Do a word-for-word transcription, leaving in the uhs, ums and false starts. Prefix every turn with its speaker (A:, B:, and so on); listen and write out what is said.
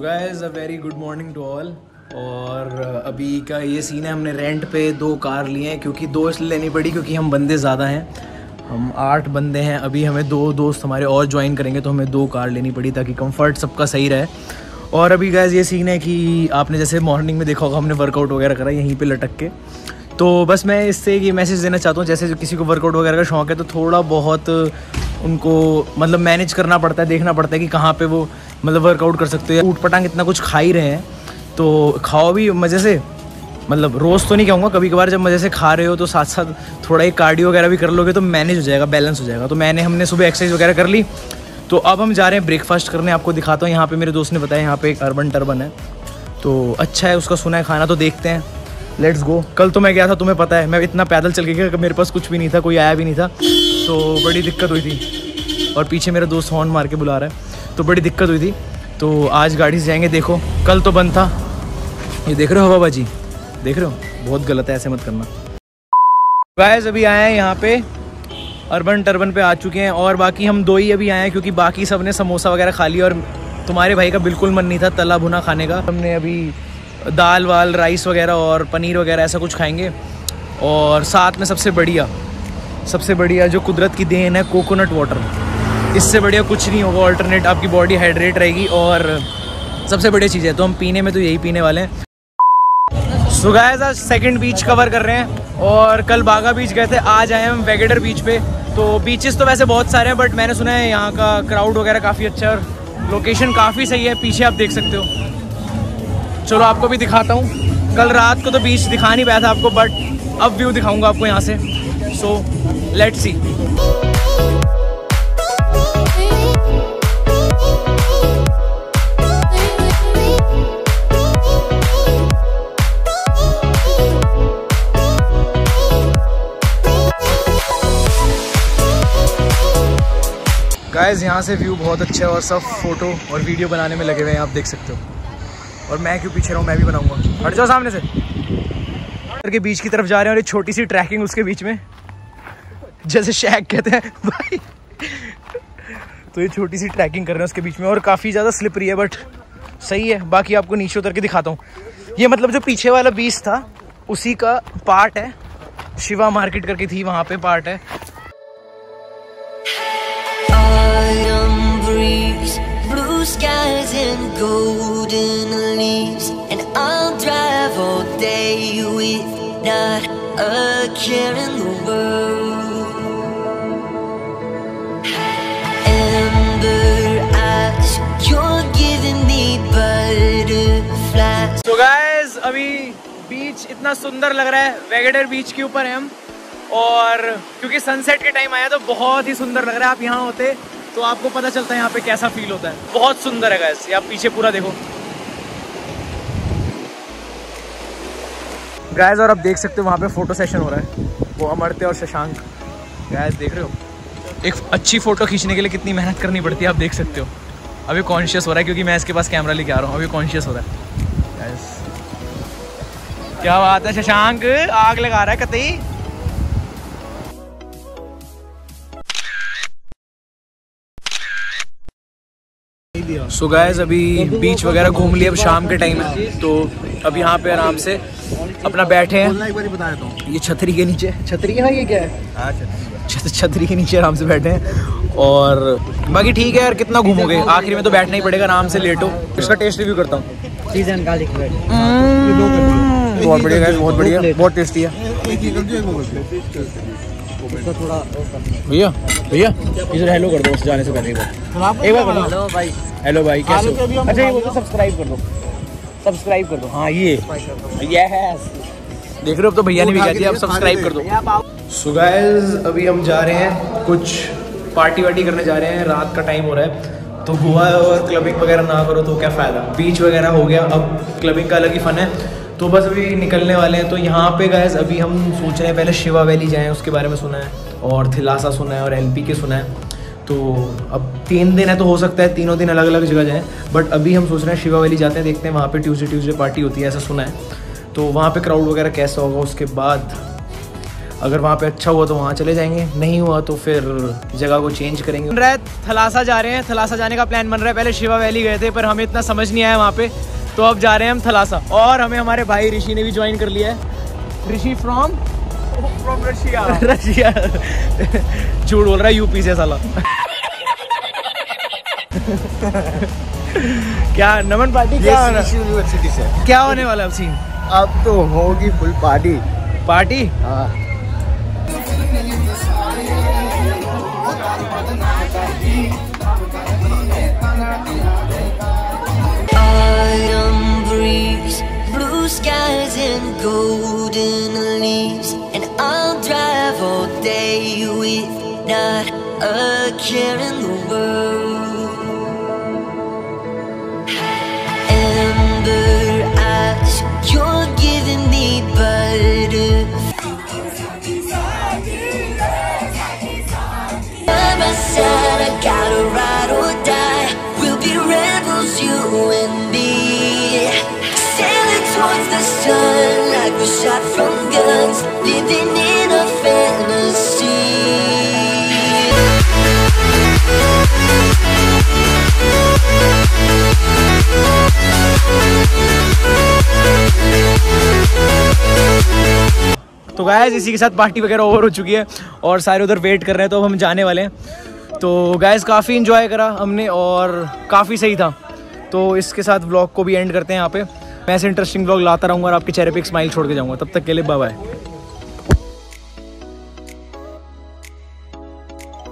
A: Guys a very good morning to all. और अभी का ये सीन है, हमने रेंट पे दो कार लिए हैं क्योंकि दो इसलिए लेनी पड़ी क्योंकि हम बंदे ज़्यादा हैं, हम आठ बंदे हैं। अभी हमें दो दोस्त हमारे और ज्वाइन करेंगे तो हमें दो कार लेनी पड़ी ताकि कंफर्ट सबका सही रहे। और अभी गाइस ये सीन है कि आपने जैसे मॉर्निंग में देखा होगा हमने वर्कआउट वगैरह करा यहीं पे लटक के, तो बस मैं इससे ये मैसेज देना चाहता हूँ जैसे किसी को वर्कआउट वगैरह का शौक़ है तो थोड़ा बहुत उनको मतलब मैनेज करना पड़ता है, देखना पड़ता है कि कहाँ पे वो मतलब वर्कआउट कर सकते हो। ऊट पटांग इतना कुछ खा ही रहे हैं तो खाओ भी मज़े से, मतलब रोज़ तो नहीं कहूँगा, कभी कभार जब मज़े से खा रहे हो तो साथ साथ थोड़ा एक कार्डियो वगैरह भी कर लोगे तो मैनेज हो जाएगा, बैलेंस हो जाएगा। तो मैंने हमने सुबह एक्सरसाइज वगैरह कर ली, तो अब हम जा रहे हैं ब्रेकफास्ट करने। आपको दिखाता हूँ, यहाँ पे मेरे दोस्त ने बताया यहाँ पे एक अर्बन टर्बन है तो अच्छा है, उसका सुना है खाना, तो देखते हैं, लेट्स गो। कल तो मैं गया था, तुम्हें पता है मैं इतना पैदल चल के गया, मेरे पास कुछ भी नहीं था, कोई आया भी नहीं था, तो बड़ी दिक्कत हुई थी। और पीछे मेरा दोस्त हॉर्न मार के बुला रहा है, तो बड़ी दिक्कत हुई थी। तो आज गाड़ी से जाएंगे। देखो कल तो बंद था, ये देख रहे हो हवाबाजी, देख रहे हो, बहुत गलत है, ऐसे मत करना। गाइस अभी आए हैं यहाँ पे अर्बन टर्बन पे आ चुके हैं और बाकी हम दो ही अभी आए हैं क्योंकि बाकी सब ने समोसा वगैरह खा लिया और तुम्हारे भाई का बिल्कुल मन नहीं था तला भुना खाने का। हमने अभी दाल वाल राइस वगैरह और पनीर वगैरह ऐसा कुछ खाएंगे। और साथ में सबसे बढ़िया सबसे बढ़िया जो कुदरत की देन है कोकोनट वाटर, इससे बढ़िया कुछ नहीं होगा। ऑल्टरनेट आपकी बॉडी हाइड्रेट रहेगी और सबसे बढ़िया चीज़ है, तो हम पीने में तो यही पीने वाले हैं। सो गाइस आज सेकंड बीच कवर कर रहे हैं और कल बागा बीच गए थे, आज आए हम वेगेडर बीच पे। तो बीचेस तो वैसे बहुत सारे हैं बट मैंने सुना है यहाँ का क्राउड वगैरह काफ़ी अच्छा है और लोकेशन काफ़ी सही है, पीछे आप देख सकते हो। चलो आपको भी दिखाता हूँ, कल रात को तो बीच दिखा नहीं पाया था आपको बट अब व्यू दिखाऊंगा आपको यहाँ से। So let's see. गाइस यहाँ से व्यू बहुत अच्छा है और सब फोटो और वीडियो बनाने में लगे हुए हैं, आप देख सकते हो। और मैं क्यों पीछे रहूँ, मैं भी बनाऊंगा। हट जाओ सामने से। के बीच की तरफ जा रहे हैं और ये छोटी सी ट्रैकिंग उसके बीच में, जैसे शैक कहते हैं भाई, तो ये छोटी सी ट्रैकिंग कर रहे हैं उसके बीच में और काफ़ी ज़्यादा स्लिपरी है बट सही है। बाकी आपको नीचे उतर के दिखाता हूँ। ये मतलब जो पीछे वाला बीच था उसी का पार्ट है, शिवा मार्केट करके थी वहाँ पे पार्ट है।
B: Blue skies and golden leaves, and I'll drive all day with not a care in the world. Amber eyes, you're giving me butterflies.
A: So guys अभी बीच इतना सुंदर लग रहा है, वेगेडर बीच के ऊपर है हम, और क्योंकि सनसेट के टाइम आया तो बहुत ही सुंदर लग रहा है। आप यहाँ होते तो आपको पता चलता है यहाँ पे कैसा फील होता है, बहुत सुंदर है गाइस। ये आप पीछे पूरा देखो गाइस, और आप देख सकते हो वहाँ पे फोटो सेशन हो रहा है, वो अमर्त्य और शशांक। गाइस देख रहे हो, एक अच्छी फोटो खींचने के लिए कितनी मेहनत करनी पड़ती है, आप देख सकते हो। अभी कॉन्शियस हो रहा है क्योंकि मैं इसके पास कैमरा लेके आ रहा हूँ, अभी कॉन्शियस हो रहा है गाइस। क्या बात है, शशांक आग लगा रहा है कतई। सो गाइस अभी बीच वगैरह घूम लिया, अब शाम के टाइम है तो अब यहाँ पे आराम से अपना बैठे हैं ये छतरी के नीचे। छतरी है ये क्या है, छतरी के नीचे आराम से बैठे हैं। और बाकी ठीक है यार, कितना घूमोगे, आखिर में तो बैठना ही पड़ेगा, आराम से लेटो। इसका टेस्ट रिव्यू करता हूँ। बहुत बढ़िया गाइस, बहुत बढ़िया, बहुत टेस्टी है भैया। भैया इधर हेलो कर दो जाने से पहले, एक बार एक बार कर दो भाई। हेलो भाई कैसे हो? अच्छा ये बोलो सब्सक्राइब कर दो, सब्सक्राइब कर दो। हाँ ये यस, देख रहे हो अब तो भैया ने भी कह दिया, अब सब्सक्राइब कर दो। सो गाइस अभी हम जा रहे हैं, कुछ पार्टी वार्टी करने जा रहे हैं, रात का टाइम हो रहा है तो गोवा और क्लबिंग वगैरह ना करो तो क्या फ़ायदा। बीच वगैरह हो गया, अब क्लबिंग का अलग ही फन है। तो बस अभी निकलने वाले हैं। तो यहाँ पे गाइस अभी हम सोच रहे हैं पहले शिवा वैली जाएं, उसके बारे में सुना है, और थिलासा सुना है और एलपी के सुना है। तो अब तीन दिन है तो हो सकता है तीनों दिन अलग अलग जगह जाएं, बट अभी हम सोच रहे हैं शिवा वैली जाते हैं, देखते हैं वहाँ पे ट्यूसडे ट्यूसडे पार्टी होती है ऐसा सुना है, तो वहाँ पे क्राउड वगैरह कैसा होगा। उसके बाद अगर वहाँ पे अच्छा हुआ तो वहाँ चले जाएंगे, नहीं हुआ तो फिर जगह को चेंज करेंगे। बन रहा है थलासा जा रहे हैं, थलासा जाने का प्लान बन रहा है। पहले शिवा वैली गए थे पर हमें इतना समझ नहीं आया वहाँ पे, तो अब जा रहे हैं हम थलासा। और हमें हमारे भाई ऋषि ने भी ज्वाइन कर लिया है। Rishi from from Russia. Russia झूठ बोल रहा है, यूपी से साला। क्या नमन पार्टी क्या यूनिवर्सिटी से क्या होने वाला अब सीन?
C: अब तो होगी फुल पार्टी।
A: पार्टी
C: हाँ।
B: Autumn breeze, blue skies and golden leaves, and I'll drive all day with not a care in the world. Amber eyes, you're giving me butterflies. By my side, I gotta ride or die. We'll be rebels, you and me. Sailing towards the sun like we're shot from guns, living in a fantasy.
A: तो guys इसी के साथ party वगैरह over हो चुकी है और सारे उधर वेट कर रहे हैं, तो अब हम जाने वाले हैं। तो गाइस काफ़ी इन्जॉय करा हमने और काफ़ी सही था। तो इसके साथ व्लॉग को भी एंड करते हैं यहाँ पे। मैं ऐसे इंटरेस्टिंग व्लॉग लाता रहूँगा और आपके चेहरे पे एक स्माइल छोड़ के जाऊँगा। तब तक के लिए बाय बाय।